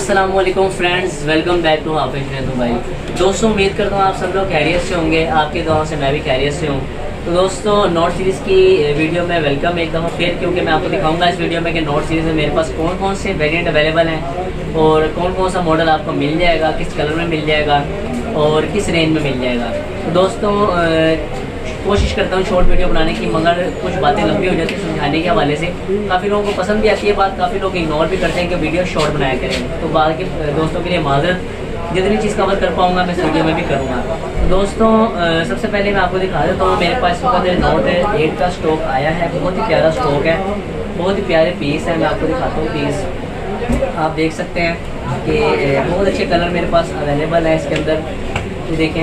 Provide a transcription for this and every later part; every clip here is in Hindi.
अस्सलामुअलैकुम friends, welcome back to Hafiz Rendu भाई। दोस्तों, उम्मीद करता हूँ आप सब लोग खैरियत से होंगे। आपके दुआओं से मैं भी खैरियत से हूँ। तो दोस्तों, नोट सीरीज़ की वीडियो में वेलकम एक दफ़ा फिर, क्योंकि मैं आपको दिखाऊंगा इस वीडियो में कि नोट सीरीज़ में मेरे पास कौन कौन से वेरिएंट अवेलेबल हैं और कौन कौन सा मॉडल आपको मिल जाएगा, किस कलर में मिल जाएगा और किस रेंज में मिल जाएगा। तो दोस्तों, कोशिश करता हूँ शॉर्ट वीडियो बनाने की, मगर कुछ बातें लंबी हो जाती है समझाने के हवाले से। काफ़ी लोगों को पसंद भी आती है बात, काफ़ी लोग इग्नोर भी करते हैं कि वीडियो शॉर्ट बनाया करें। तो बाकी दोस्तों के लिए माजरत, जितनी चीज़ कवर कर पाऊँगा मैं इस वीडियो में भी करूँगा। तो दोस्तों, सबसे पहले मैं आपको दिखा देता हूँ, मेरे पास नोट 8 का स्टॉक आया है। बहुत ही प्यारा स्टॉक है, बहुत ही प्यारे पीस है। मैं आपको दिखाता हूँ पीस, आप देख सकते हैं कि बहुत अच्छे कलर मेरे पास अवेलेबल है इसके अंदर। ये देखें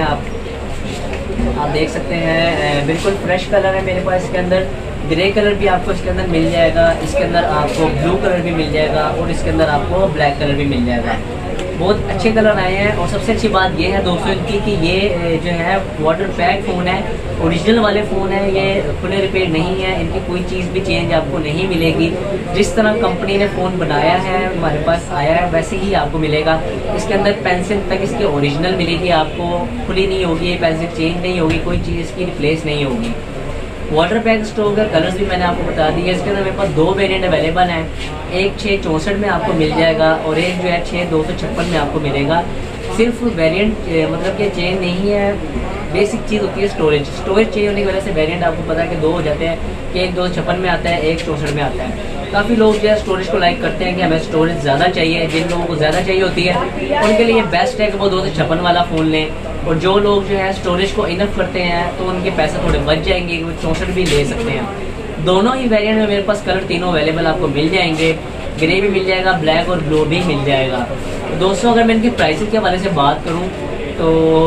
आप देख सकते हैं, बिल्कुल फ्रेश कलर है मेरे पास इसके अंदर। ग्रे कलर भी आपको इसके अंदर मिल जाएगा, इसके अंदर आपको ब्लू कलर भी मिल जाएगा और इसके अंदर आपको ब्लैक कलर भी मिल जाएगा। बहुत अच्छे कलर आए हैं। और सबसे अच्छी बात ये है दोस्तों इनकी कि ये जो है वाटर पैक फ़ोन है, ओरिजिनल वाले फ़ोन है। ये खुले रिपेयर नहीं है, इनकी कोई चीज़ भी चेंज आपको नहीं मिलेगी। जिस तरह कंपनी ने फ़ोन बनाया है, हमारे पास आया है, वैसे ही आपको मिलेगा। इसके अंदर पेंसिल तक इसकी ओरिजिनल मिलेगी आपको, खुली नहीं होगी, पेंसिल चेंज नहीं होगी, कोई चीज़ इसकी रिप्लेस नहीं होगी। वाटर पैक स्टॉक का कलर्स भी मैंने आपको बता दिया। इसके अंदर मेरे पास 2 वेरिएंट अवेलेबल हैं। एक 664 में आपको मिल जाएगा और एक जो है 6256 में आपको मिलेगा। सिर्फ वेरिएंट मतलब कि चेंज नहीं है, बेसिक चीज़ होती है स्टोरेज चेंज होने की वजह से वेरिएंट आपको पता है कि 2 हो जाते हैं, कि एक 256 में आता है, एक 64 में आता है। काफ़ी लोग जो है स्टोरेज को लाइक करते हैं कि हमें स्टोरेज ज़्यादा चाहिए। जिन लोगों को ज़्यादा चाहिए होती है उनके लिए बेस्ट है कि वो 256 वाला फ़ोन लें। और जो लोग जो है स्टोरेज को इनफ करते हैं तो उनके पैसे थोड़े बच जाएंगे, वो 64 भी ले सकते हैं। दोनों ही वेरिएंट में मेरे पास कलर तीनों अवेलेबल आपको मिल जाएंगे। ग्रे भी मिल जाएगा, ब्लैक और ब्लू भी मिल जाएगा। दोस्तों, अगर मैं इनकी प्राइसिंग के हवाले से बात करूँ तो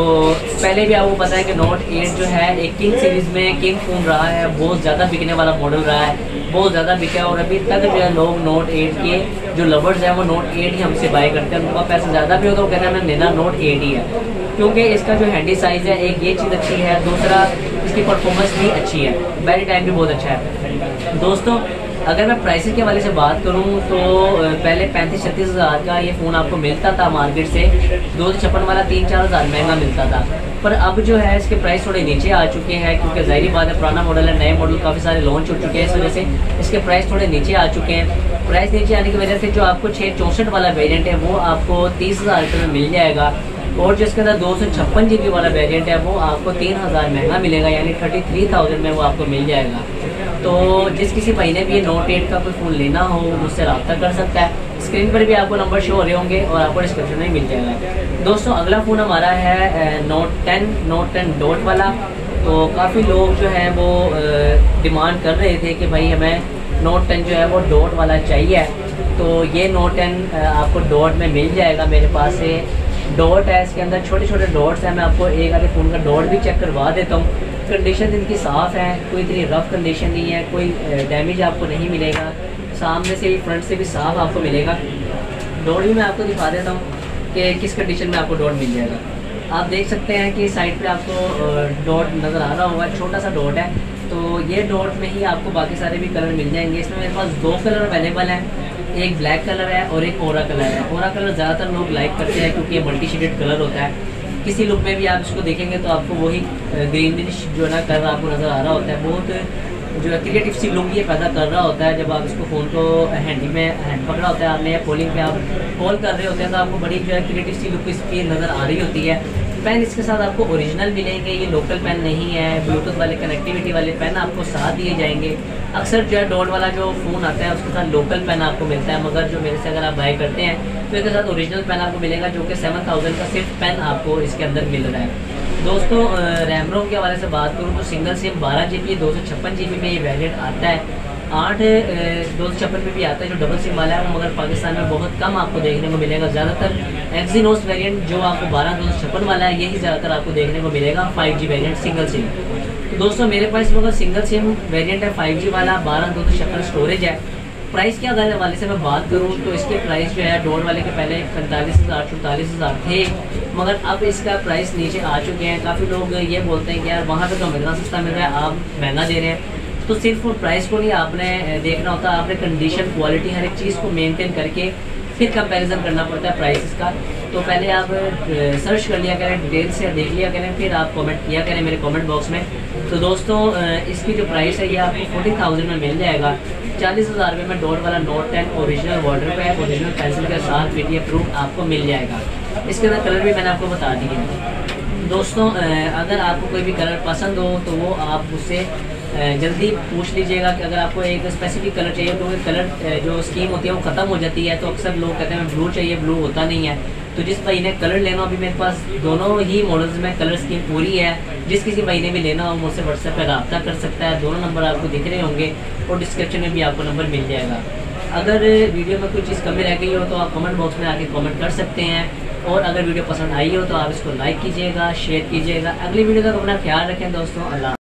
पहले भी आपको पता है कि नोट 8 जो है एक किंग सीरीज़ में किंग फ़ोन रहा है, बहुत ज़्यादा बिकने वाला मॉडल रहा है, बहुत ज़्यादा बिका है। और अभी तक जो है लोग नोट 8 के जो लवर्स हैं वो नोट 8 ही हमसे बाय करते हैं। उनका पैसा ज़्यादा भी होता है, वो कहना है लेना नोट 8 ही है, क्योंकि इसका जो हैंडी साइज़ है, एक ये चीज़ अच्छी है, दूसरा इसकी परफॉर्मेंस भी अच्छी है, बैटरी टाइम भी बहुत अच्छा है। दोस्तों, अगर मैं प्राइसेस के हवाले से बात करूं तो पहले 35-36 हज़ार का ये फ़ोन आपको मिलता था मार्केट से। 256 वाला 3-4 हज़ार महंगा मिलता था, पर अब जो है इसके प्राइस थोड़े नीचे आ चुके हैं, क्योंकि ज़ाहिर बात है पुराना मॉडल है, नए मॉडल काफ़ी सारे लॉन्च हो चुके हैं, इस वजह से इसके प्राइस थोड़े नीचे आ चुके हैं। प्राइस नीचे आने की वजह से जो आपको 664 वाला वेरियंट है वो आपको 30 हज़ार रुपये में मिल जाएगा। और जिसके अंदर 256 GB वाला वेरिएंट है वो आपको 3000 महंगा मिलेगा, यानी 33,000 में वो आपको मिल जाएगा। तो जिस किसी महीने भी ये नोट 8 का कोई फ़ोन लेना हो मुझसे रब्ता कर सकता है। स्क्रीन पर भी आपको नंबर शो हो रहे होंगे और आपको डिस्क्रिप्शन में मिल जाएगा। दोस्तों, अगला फ़ोन हमारा है नोट 10 डॉट वाला। तो काफ़ी लोग जो है वो डिमांड कर रहे थे कि भाई हमें नोट 10 जो है वो डॉट वाला चाहिए। तो ये नोट 10 आपको डॉट में मिल जाएगा। मेरे पास से डॉट है, इसके अंदर छोटे छोटे डॉट्स हैं। मैं आपको एक आधे फ़ोन का डॉट भी चेक करवा देता हूँ। कंडीशन इनकी साफ़ है, कोई इतनी रफ़ कंडीशन नहीं है, कोई डैमेज आपको नहीं मिलेगा। सामने से भी फ्रंट से भी साफ़ आपको मिलेगा। डॉट भी मैं आपको दिखा देता हूँ कि किस कंडीशन में आपको डॉट मिल जाएगा। आप देख सकते हैं कि साइड पे आपको डॉट नज़र आ रहा होगा, छोटा सा डॉट है। तो ये डॉट में ही आपको बाकी सारे भी कलर मिल जाएंगे। इसमें मेरे पास 2 कलर अवेलेबल हैं, एक ब्लैक कलर है और एक ओरा कलर है। ओरा कलर ज़्यादातर लोग लाइक करते हैं क्योंकि ये मल्टी शेडेड कलर होता है। किसी लुक में भी आप इसको देखेंगे तो आपको वही ग्रीनिश जो है ना कलर आपको नज़र आ रहा होता है। बहुत जो है क्रिएटिव सी लुक ये पैदा कर रहा होता है। जब आप इसको फ़ोन को हैंड पकड़ा होता है आपने, या कॉलिंग पे आप कॉल कर रहे होते हैं, तो आपको बड़ी जो है क्रिएटिव सी लुक इसकी नज़र आ रही होती है। पेन इसके साथ आपको ओरिजिनल मिलेंगे, ये लोकल पेन नहीं है। ब्लूटूथ वाले कनेक्टिविटी वाले पेन आपको साथ दिए जाएंगे। अक्सर जो है डॉट वाला जो फ़ोन आता है उसके साथ लोकल पेन आपको मिलता है, मगर जो मेरे से अगर आप बाय करते हैं तो इसके साथ ओरिजिनल पेन आपको मिलेगा, जो कि 7000 का सिर्फ पेन आपको इसके अंदर मिल रहा है। दोस्तों, रैम रोम के हवाले से बात करूँ तो सिंगल सिम 12 GB 256 GB में ये वेरिएंट आता है। 8 256 में भी आता है जो डबल सिम वाला है वो, मगर पाकिस्तान में बहुत कम आपको देखने को मिलेगा। ज़्यादातर एक्सिनोस वेरिएंट जो आपको 12 256 वाला है यही ज़्यादातर आपको देखने को मिलेगा, 5G वेरिएंट सिंगल सिम। तो दोस्तों, मेरे पास इस वक्त सिंगल सिम वेरिएंट है 5G वाला, 12 256 स्टोरेज है। प्राइस के अगर वाले से मैं बात करूं तो इसके प्राइस जो है डॉट वाले के पहले 45,000 44 हज़ार थे, मगर अब इसका प्राइस नीचे आ चुके हैं। काफ़ी लोग ये बोलते हैं कि यार वहाँ पे तो हमें इतना सस्ता मिल रहा है, आप महंगा दे रहे हैं। तो सिर्फ प्राइस को नहीं आपने देखना होता, आपने कंडीशन क्वालिटी हर एक चीज़ को मेंटेन करके फिर कंपैरिजन करना पड़ता है प्राइसेस का। तो पहले आप सर्च कर लिया करें, डिटेल से देख लिया करें, फिर आप कमेंट किया करें मेरे कमेंट बॉक्स में। तो दोस्तों इसकी जो प्राइस है ये आपको 40,000 में मिल जाएगा। 40,000 रुपये में डॉट वाला note 10 original water pack original pencil के साथ PDF प्रूफ आपको मिल जाएगा। इसके अंदर कलर भी मैंने आपको बता दिए। दोस्तों अगर आपको कोई भी कलर पसंद हो तो वो आप उससे जल्दी पूछ लीजिएगा कि अगर आपको एक स्पेसिफिक कलर चाहिए, क्योंकि कलर जो स्कीम होती है वो ख़त्म हो जाती है। तो अक्सर लोग कहते हैं ब्लू चाहिए, ब्लू होता नहीं है। तो जिस भाई ने कलर लेना, अभी मेरे पास दोनों ही मॉडल्स में कलर स्कीम पूरी है। जिस किसी भाई ने भी लेना हो मुझसे व्हाट्सएप पर रब्ता कर सकता है। दोनों नंबर आपको दिख रहे होंगे और डिस्क्रिप्शन में भी आपको नंबर मिल जाएगा। अगर वीडियो में कोई चीज़ कमी रह गई हो तो आप कमेंट बॉक्स में आके कमेंट कर सकते हैं। और अगर वीडियो पसंद आई हो तो आप इसको लाइक कीजिएगा, शेयर कीजिएगा। अगली वीडियो तक अपना ख्याल रखें दोस्तों। अल्लाह।